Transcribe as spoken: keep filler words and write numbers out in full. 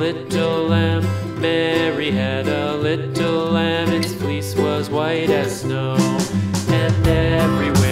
little lamb. Mary had a little lamb, its fleece was white as snow. And everywhere